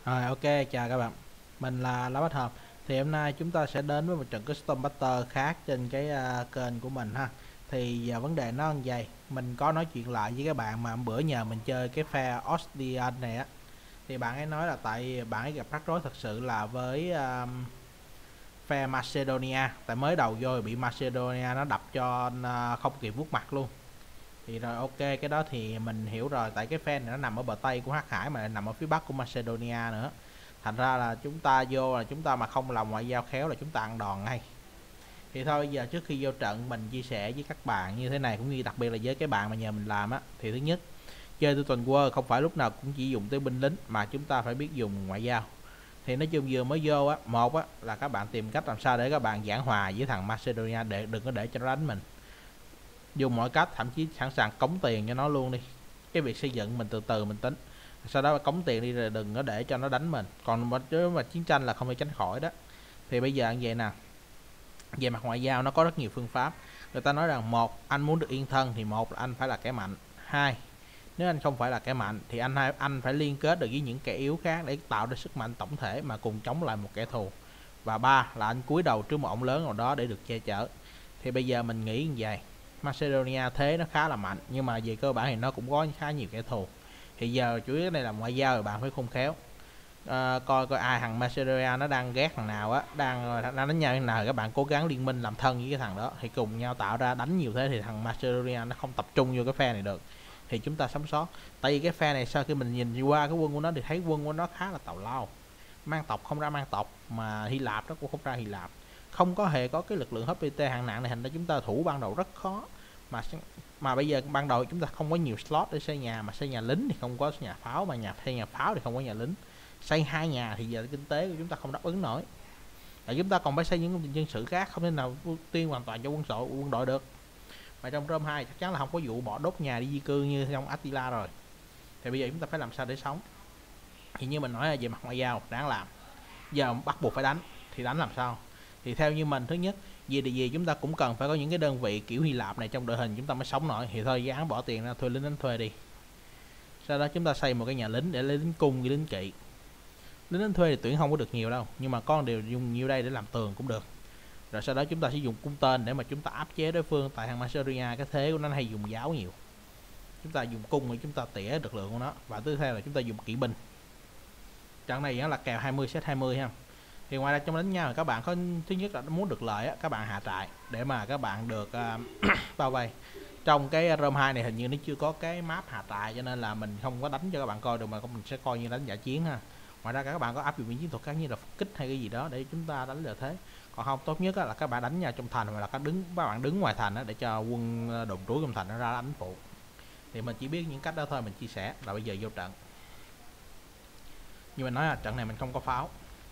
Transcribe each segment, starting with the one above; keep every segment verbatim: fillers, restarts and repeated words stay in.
Rồi, ok, chào các bạn. Mình là Lá Bách Hợp. Thì hôm nay chúng ta sẽ đến với một trận Custom Buster khác trên cái à, kênh của mình ha. Thì à, vấn đề nó như vậy, mình có nói chuyện lại với các bạn mà hôm bữa nhờ mình chơi cái phe Ostian này á. Thì bạn ấy nói là tại bạn ấy gặp rắc rối thật sự là với à, phe Macedonia. Tại mới đầu vô thì bị Macedonia nó đập cho à, không kịp vuốt mặt luôn. Thì rồi ok, cái đó thì mình hiểu rồi. Tại cái phe này nó nằm ở bờ Tây của Hắc Hải mà nằm ở phía Bắc của Macedonia nữa, thành ra là chúng ta vô là chúng ta mà không làm ngoại giao khéo là chúng ta ăn đòn ngay. Thì thôi bây giờ trước khi vô trận mình chia sẻ với các bạn như thế này, cũng như đặc biệt là với cái bạn mà nhờ mình làm á, thì thứ nhất, chơi tôi tuần quơ không phải lúc nào cũng chỉ dùng tới binh lính mà chúng ta phải biết dùng ngoại giao. Thì nói chung vừa mới vô á, một á là các bạn tìm cách làm sao để các bạn giảng hòa với thằng Macedonia, để đừng có để cho nó đánh mình, dùng mọi cách, thậm chí sẵn sàng cống tiền cho nó luôn đi. Cái việc xây dựng mình từ từ mình tính, sau đó cống tiền đi rồi đừng có để cho nó đánh mình. Còn nếu mà chiến tranh là không thể tránh khỏi đó. Thì bây giờ như vậy nè, về mặt ngoại giao nó có rất nhiều phương pháp. Người ta nói rằng một, anh muốn được yên thân thì một là anh phải là kẻ mạnh. Hai, nếu anh không phải là kẻ mạnh thì anh anh phải liên kết được với những kẻ yếu khác để tạo ra sức mạnh tổng thể mà cùng chống lại một kẻ thù. Và ba là anh cúi đầu trước một ông lớn nào đó để được che chở. Thì bây giờ mình nghĩ như vậy, Macedonia thế nó khá là mạnh, nhưng mà về cơ bản thì nó cũng có khá nhiều kẻ thù. Thì giờ chủ yếu này là ngoại giao rồi bạn phải khôn khéo. À, coi coi ai thằng Macedonia nó đang ghét thằng nào á, đang đang đánh nhau như nào, các bạn cố gắng liên minh làm thân với cái thằng đó thì cùng nhau tạo ra đánh nhiều thế thì thằng Macedonia nó không tập trung vô cái phe này được, thì chúng ta sống sót. Tại vì cái phe này sau khi mình nhìn qua cái quân của nó thì thấy quân của nó khá là tào lao, mang tộc không ra mang tộc, mà Hy Lạp nó cũng không ra Hy Lạp, không có hề có cái lực lượng hát pê tê hạng nặng này, thành ra chúng ta thủ ban đầu rất khó. Mà mà bây giờ ban đầu chúng ta không có nhiều slot để xây nhà, mà xây nhà lính thì không có nhà pháo, mà nhà xây nhà pháo thì không có nhà lính. Xây hai nhà thì giờ kinh tế của chúng ta không đáp ứng nổi, tại chúng ta còn phải xây những nhân sự khác, không thể nào ưu tiên hoàn toàn cho quân đội quân đội được. Mà trong Rome hai chắc chắn là không có vụ bỏ đốt nhà đi di cư như trong Attila rồi. Thì bây giờ chúng ta phải làm sao để sống. Thì như mình nói là về mặt ngoại giao đáng làm, giờ bắt buộc phải đánh thì đánh làm sao. Thì theo như mình, thứ nhất, vì thì gì chúng ta cũng cần phải có những cái đơn vị kiểu Hy Lạp này trong đội hình chúng ta mới sống nổi. Thì thôi dáng bỏ tiền ra thuê lính đánh thuê đi. Sau đó chúng ta xây một cái nhà lính để lấy lính cung với lính kỵ. Lính đánh thuê thì tuyển không có được nhiều đâu, nhưng mà con đều dùng nhiều đây để làm tường cũng được. Rồi sau đó chúng ta sẽ dùng cung tên để mà chúng ta áp chế đối phương. Tại thằng Macedonia cái thế của nó hay dùng giáo nhiều, chúng ta dùng cung để chúng ta tỉa lực lượng của nó. Và tiếp theo là chúng ta dùng kỵ binh. Trận này nó là kèo hai mươi set hai mươi ha. Thì ngoài ra trong đánh nhau các bạn có, thứ nhất là muốn được lợi á, các bạn hạ trại để mà các bạn được uh, bao vây. Trong cái Rome hai này hình như nó chưa có cái map hạ trại, cho nên là mình không có đánh cho các bạn coi được, mà mình sẽ coi như đánh giả chiến ha. Ngoài ra các bạn có áp dụng những chiến thuật khác như là phục kích hay cái gì đó để chúng ta đánh lợi thế. Còn không, tốt nhất là các bạn đánh nhau trong thành, hoặc là các đứng các bạn đứng ngoài thành để cho quân đồn trú trong thành nó ra đánh phụ. Thì mình chỉ biết những cách đó thôi, mình chia sẻ. Là bây giờ vô trận. Như mình nói là trận này mình không có pháo,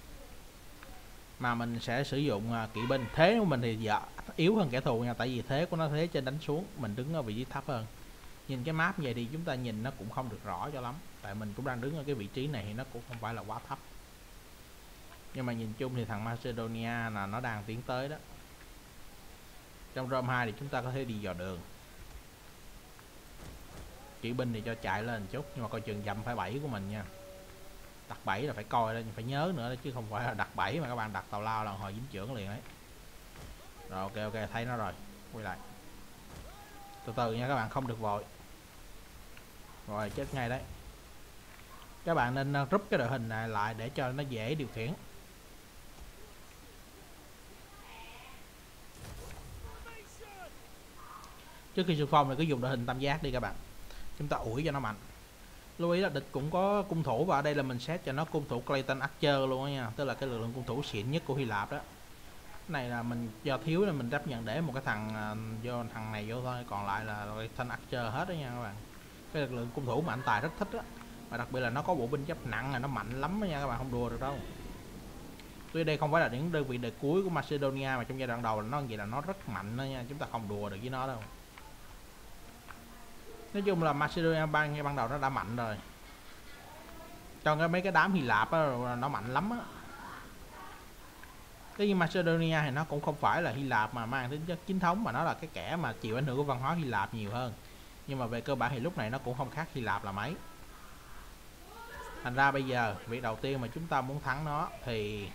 mà mình sẽ sử dụng kỵ binh. Thế của mình thì dạ, yếu hơn kẻ thù nha, tại vì thế của nó thế trên đánh xuống, mình đứng ở vị trí thấp hơn. Nhìn cái map vậy thì chúng ta nhìn nó cũng không được rõ cho lắm, tại mình cũng đang đứng ở cái vị trí này thì nó cũng không phải là quá thấp. Nhưng mà nhìn chung thì thằng Macedonia là nó đang tiến tới đó. Trong Rome hai thì chúng ta có thể đi dò đường. Kỵ binh thì cho chạy lên chút, nhưng mà coi chừng dầm phải bẫy của mình nha. Đặt bẫy là phải coi lên, phải nhớ nữa chứ không phải là đặt bẫy mà các bạn đặt tào lao là hồi dính trưởng liền ấy. Rồi ok ok, thấy nó rồi, quay lại từ từ nha các bạn, không được vội. Rồi chết ngay đấy. Các bạn nên rút cái đội hình này lại để cho nó dễ điều khiển. Trước khi xung phong thì cứ dùng đội hình tam giác đi các bạn, chúng ta ủi cho nó mạnh. Lưu ý là địch cũng có cung thủ, và ở đây là mình set cho nó cung thủ Clayton Archer luôn á nha, tức là cái lực lượng cung thủ xịn nhất của Hy Lạp đó. Cái này là mình do thiếu là mình chấp nhận để một cái thằng do thằng này vô thôi, còn lại là Clayton Archer hết đó nha các bạn. Cái lực lượng cung thủ mà anh Tài rất thích á, và đặc biệt là nó có bộ binh giáp nặng là nó mạnh lắm đó nha các bạn, không đùa được đâu. Tuy đây không phải là những đơn vị đời cuối của Macedonia, mà trong giai đoạn đầu là nó vậy là nó rất mạnh đó nha, chúng ta không đùa được với nó đâu. Nói chung là Macedonia ban ngay ban đầu nó đã mạnh rồi, trong cái mấy cái đám Hy Lạp á, nó mạnh lắm á. Cái như Macedonia thì nó cũng không phải là Hy Lạp mà mang tính chất chính thống, mà nó là cái kẻ mà chịu ảnh hưởng của văn hóa Hy Lạp nhiều hơn. Nhưng mà về cơ bản thì lúc này nó cũng không khác Hy Lạp là mấy. Thành ra bây giờ việc đầu tiên mà chúng ta muốn thắng nó thì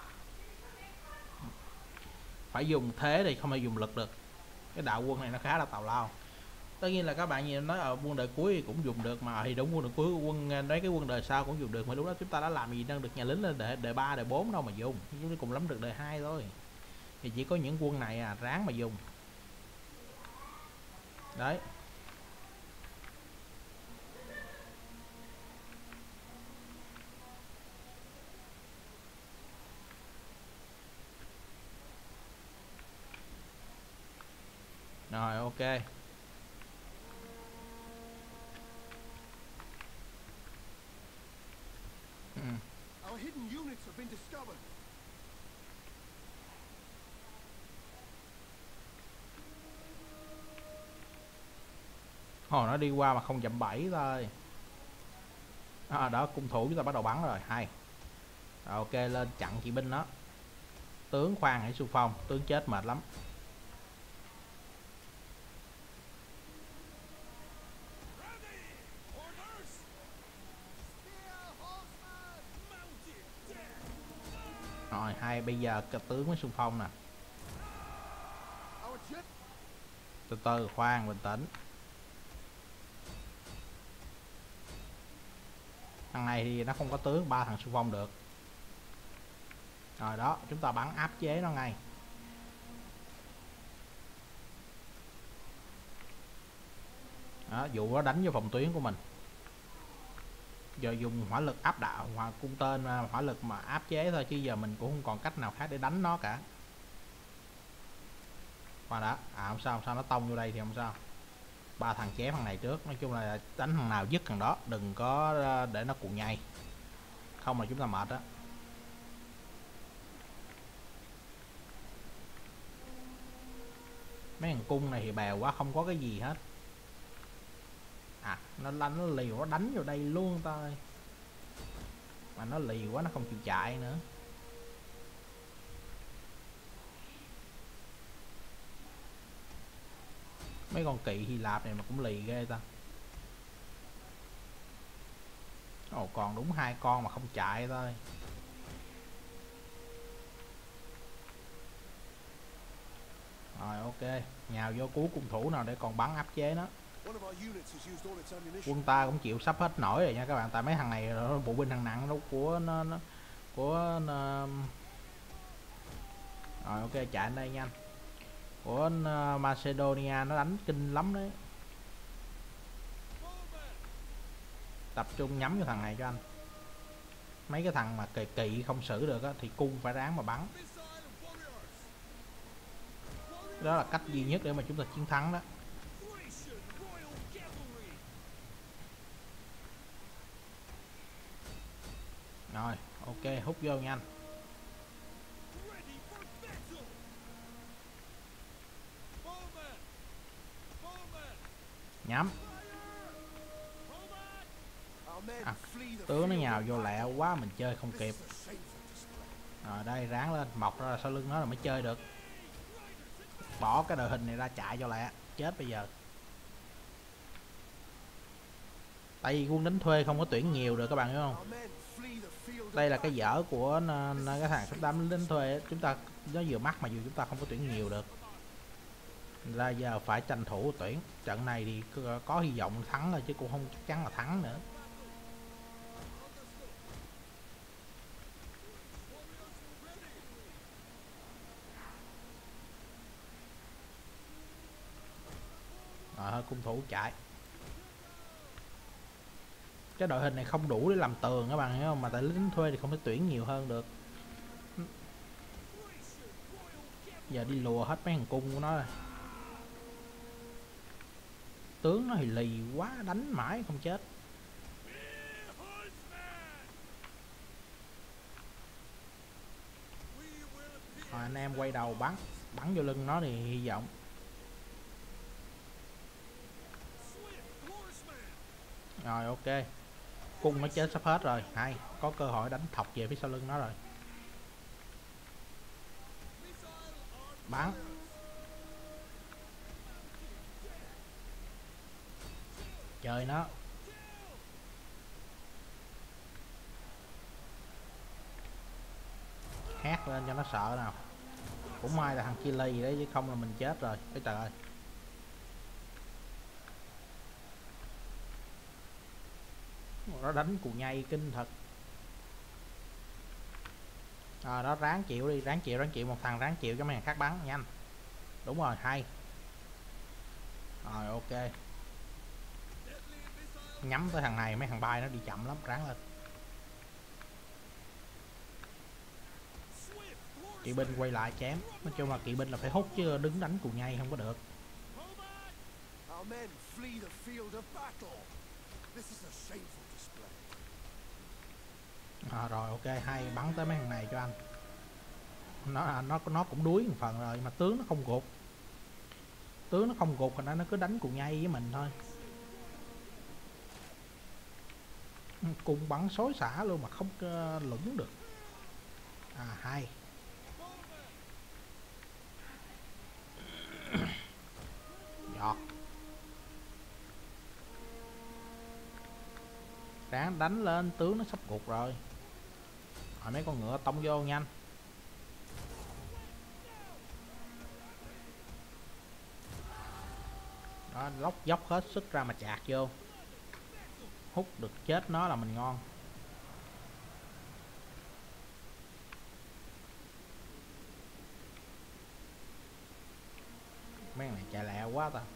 phải dùng thế thì không thể dùng lực được. Cái đạo quân này nó khá là tào lao. Tất nhiên là các bạn nhìn nói ở quân đời cuối thì cũng dùng được mà, thì đúng quân đời cuối quân nói cái quân đời sau cũng dùng được, mà lúc đó chúng ta đã làm gì nâng được nhà lính lên để đời ba đời bốn đâu mà dùng, chúng ta cùng lắm được đời hai thôi. Thì chỉ có những quân này à ráng mà dùng. Đấy. Rồi ok. Ừ. Our hidden units have been discovered. Hồi nó đi qua mà không chậm bảy thôi. À, đó cung thủ chúng ta bắt đầu bắn rồi. Hay. Rồi, ok, lên chặn kỵ binh đó. Tướng khoan hãy xung phong, tướng chết mệt lắm. Rồi hay, bây giờ cái tướng mới xung phong nè. Từ từ, khoan, bình tĩnh. Thằng này thì nó không có tướng, ba thằng xung phong được. Rồi đó, chúng ta bắn áp chế nó ngay. Đó, dụ nó đánh vô phòng tuyến của mình. Giờ dùng hỏa lực áp đạo hoặc cung tên hỏa lực mà áp chế thôi, chứ giờ mình cũng không còn cách nào khác để đánh nó cả. Và đã, à không sao, không sao, nó tông vô đây thì không sao. Ba thằng chém thằng này trước, nói chung là đánh thằng nào dứt thằng đó, đừng có để nó cuộn nhây, không là chúng ta mệt á. Mấy thằng cung này thì bèo quá, không có cái gì hết. À, nó lanh nó liều, nó đánh vô đây luôn thôi. Mà nó liều quá, nó không chịu chạy nữa. Mấy con kỵ Hy Lạp này mà cũng lì ghê ta. Ồ, còn đúng hai con mà không chạy thôi. Rồi ok, nhào vô cứu cung thủ nào để còn bắn áp chế nó. Quân ta cũng chịu sắp hết nổi rồi nha các bạn, tại mấy thằng này bộ binh thằng nặng đâu của nó, nó của nó... Rồi ok, chạy đây nhanh. Của Macedonia nó đánh kinh lắm đấy. Tập trung nhắm vào thằng này cho anh. Mấy cái thằng mà kỳ kỵ không xử được á, thì cung phải ráng mà bắn. Đó là cách duy nhất để mà chúng ta chiến thắng đó. Rồi ok, hút vô nhanh. Nhắm. À, tướng nó nhào vô lẹ quá, mình chơi không kịp. Rồi đây, ráng lên, mọc ra sau lưng nó là mới chơi được. Bỏ cái đội hình này ra chạy cho lẹ, chết bây giờ. Tại vì quân đánh thuê không có tuyển nhiều được các bạn hiểu không? Đây là cái dở của cái thằng số tám lính thuê, chúng ta nó vừa mắc mà dù chúng ta không có tuyển nhiều được. Ra giờ phải tranh thủ tuyển. Trận này thì có hy vọng thắng rồi chứ cũng không chắc chắn là thắng nữa. Rồi cung thủ chạy. Cái đội hình này không đủ để làm tường các bạn hiểu không, mà tại lính thuê thì không thể tuyển nhiều hơn được. Giờ đi lùa hết mấy thằng cung của nó rồi. Tướng nó thì lì quá, đánh mãi không chết. Rồi anh em quay đầu bắn, bắn vô lưng nó thì hy vọng. Rồi ok, cung nó chết sắp hết rồi, hay có cơ hội đánh thọc về phía sau lưng nó rồi. Bắn. Chơi nó. hét lên cho nó sợ nào. Cũng may là thằng Chile gì đấy chứ không là mình chết rồi. Ôi trời ơi. Nó đánh cù nhây kinh thật. À, đó ráng chịu đi, ráng chịu, ráng chịu, một thằng ráng chịu cho mấy thằng khác bắn nhanh. Đúng rồi, hay. Rồi ok. Nhắm tới thằng này, mấy thằng bay nó đi chậm lắm, ráng lên. Kỵ binh quay lại chém. Nói chung là kỵ binh là phải hút chứ đứng đánh cù nhây không có được. Our men flee the field of battle. This is a shameful display. À, rồi ok, hay, bắn tới mấy thằng này cho anh. Nó nó nó cũng đuối một phần rồi mà tướng nó không gục. Tướng nó không gục, thành ra nó cứ đánh cù nhây với mình thôi. Cùng bắn xối xả luôn mà không uh, lũng được. À hay. Giọt. Ráng đánh lên, tướng nó sắp gục rồi. Rồi mấy con ngựa tông vô nhanh. Đó, lóc dốc hết sức ra mà chạc vô. Hút được chết nó là mình ngon. Mấy thằng này chạy lẹ quá ta.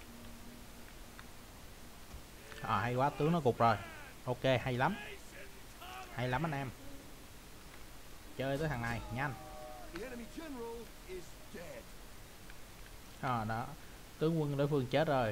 À hay quá, tướng nó gục rồi. Ok, hay lắm. Hay lắm anh em. Chơi tới thằng này nhanh. The enemy general is dead. À đó, tướng quân đối phương chết rồi.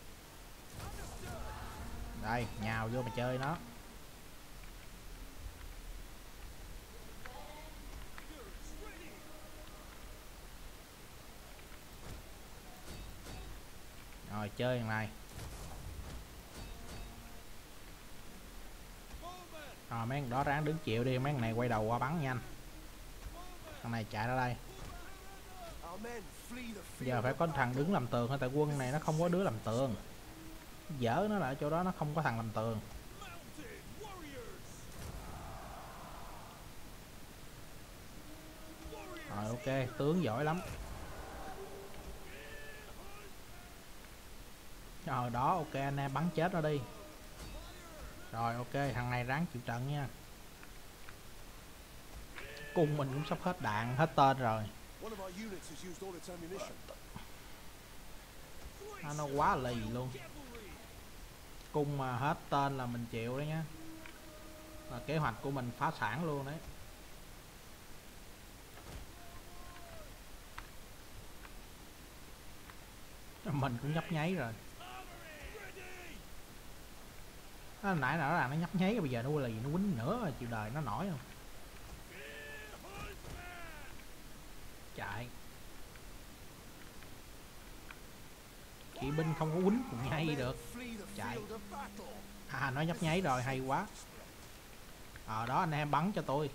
Đây, nhào vô mà chơi nó. Rồi chơi thằng này. Rồi mấy thằng đó ráng đứng chịu đi, mấy thằng này quay đầu qua bắn nhanh. Thằng này chạy ra đây. Our men flee the field. Giờ phải có thằng đứng làm tường thôi, tại quân này nó không có đứa làm tường. Dở nó lại chỗ đó, nó không có thằng làm tường. Rồi ok, tướng giỏi lắm. Rồi đó, ok anh em bắn chết nó đi. Rồi ok, thằng này ráng chịu trận nha. Cung mình cũng sắp hết đạn, hết tên rồi. One of our units has used all its ammunition. À, nó quá lì luôn. Cung mà hết tên là mình chịu đấy nhá. Là kế hoạch của mình phá sản luôn đấy. Mình cũng nhấp nháy rồi. Nó nãy nào là nó nhấp nháy, bây giờ nó lì, nó quýnh nữa rồi, chịu đời nó nổi không. Chạy. Kỵ binh không có quýnh cũng hay được. Chạy. À nó nhấp nháy rồi, hay quá. Ờ à, đó anh em bắn cho tôi.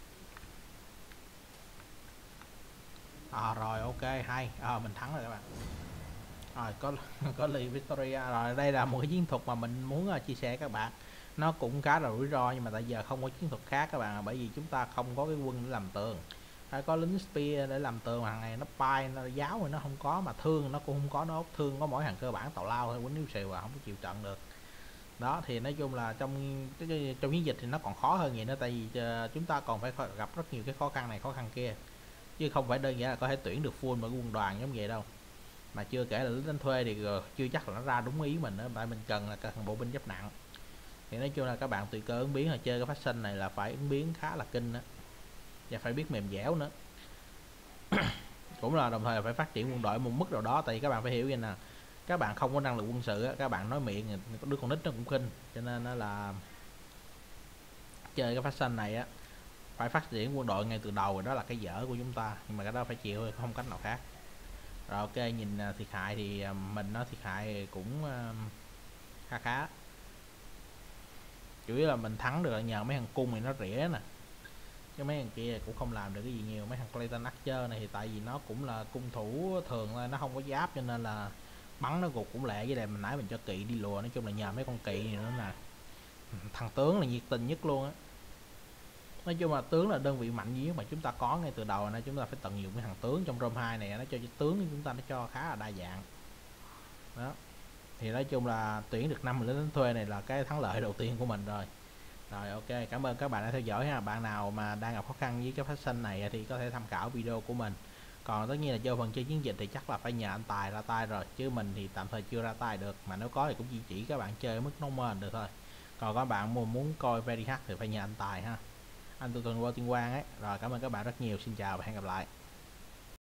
À rồi ok, hay. À, mình thắng rồi các bạn. Rồi có có ly Victoria rồi. Đây là một cái chiến thuật mà mình muốn uh, chia sẻ với các bạn. Nó cũng khá là rủi ro nhưng mà tại giờ không có chiến thuật khác các bạn, bởi vì chúng ta không có cái quân để làm tường. Phải có lính spear để làm tường, mà thằng này nó bay, nó giáo thì nó không có, mà thương nó cũng không có, nó ốc thương có mỗi thằng cơ bản tào lao thôi, quýnh níu xìu à, không có chịu trận được. Đó thì nói chung là trong trong chiến dịch thì nó còn khó hơn vậy nữa, tại vì uh, chúng ta còn phải gặp rất nhiều cái khó khăn này khó khăn kia, chứ không phải đơn giản là có thể tuyển được full một quân đoàn giống vậy đâu. Mà chưa kể là lính đánh thuê thì uh, chưa chắc là nó ra đúng ý mình nữa, tại mình cần là cần bộ binh giáp nặng. Thì nói chung là các bạn tùy cơ ứng biến, là chơi cái phát sinh này là phải ứng biến khá là kinh đó, và phải biết mềm dẻo nữa. Cũng là đồng thời là phải phát triển quân đội một mức nào đó, tại vì các bạn phải hiểu vậy nè, các bạn không có năng lực quân sự á, các bạn nói miệng đứa con nít nó cũng khinh, cho nên nó là chơi cái phát sinh này á phải phát triển quân đội ngay từ đầu, rồi đó là cái dở của chúng ta, nhưng mà cái đó phải chịu thôi, không cách nào khác. Rồi ok, nhìn thiệt hại thì mình nó thiệt hại cũng khá khá, chủ yếu là mình thắng được nhờ mấy thằng cung thì nó rỉa nè, chứ mấy thằng kia cũng không làm được cái gì nhiều. Mấy thằng Clayton Archer này thì tại vì nó cũng là cung thủ thường thôi, nó không có giáp cho nên là bắn nó gục cũng lẹ. Với lại mình nãy mình cho kỵ đi lùa, nói chung là nhờ mấy con kỵ này nữa nè. Thằng tướng là nhiệt tình nhất luôn á, Nói chung là tướng là đơn vị mạnh duy nhất mà chúng ta có ngay từ đầu, nên chúng ta phải tận dụng cái thằng tướng trong ROM hai này, nó cho tướng của chúng ta nó cho khá là đa dạng đó. Thì nói chung là tuyển được năm lính đánh thuê này là cái thắng lợi đầu tiên của mình rồi. Rồi ok, cảm ơn các bạn đã theo dõi ha. Bạn nào mà đang gặp khó khăn với cái phát sinh này thì có thể tham khảo video của mình. Còn tất nhiên là cho phần chơi chiến dịch thì chắc là phải nhờ anh Tài ra tay rồi, chứ mình thì tạm thời chưa ra tay được, mà nếu có thì cũng chỉ chỉ các bạn chơi ở mức normal được thôi. Còn các bạn muốn coi Very Hard thì phải nhờ anh Tài ha. Anh tôi tuần qua Tuyên Quang ấy. Rồi cảm ơn các bạn rất nhiều, xin chào và hẹn gặp lại.